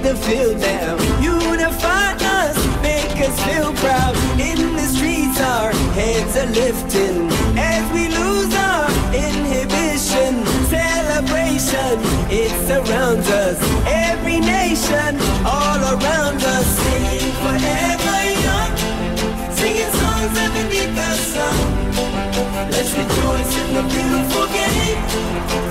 to feel them. Unify us, make us feel proud. In the streets our heads are lifting as we lose our inhibition. Celebration, it surrounds us. Every nation, all around us. Singing forever young, singing songs underneath the sun. Let's rejoice in the beautiful game.